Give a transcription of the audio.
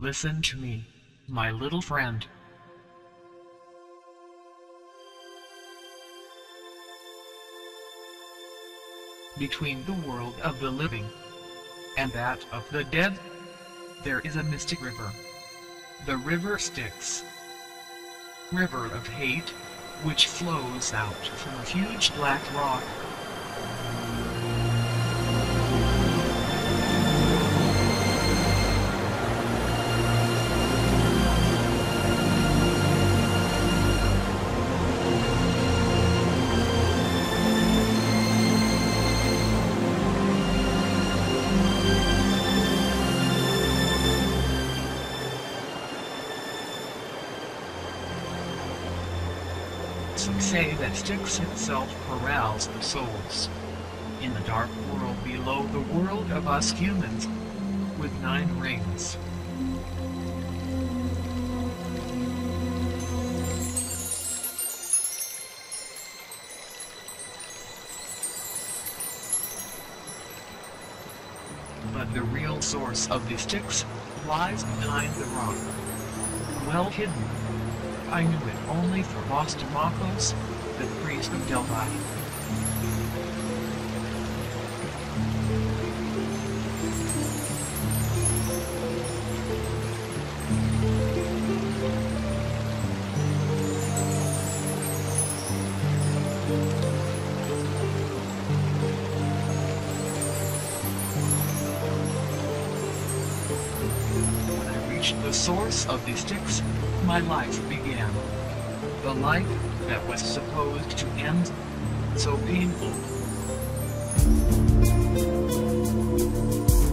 Listen to me, my little friend. Between the world of the living and that of the dead, there is a mystic river. The river Styx. River of hate, which flows out from a huge black rock. Some say that Styx itself corrals the souls in the dark world below the world of us humans, with 9 rings. But the real source of the Styx lies behind the rock, well hidden. I knew it only through Styx, the priest of Delphi. When I reached the source of the Styx, my life began. The life that was supposed to end, so painful.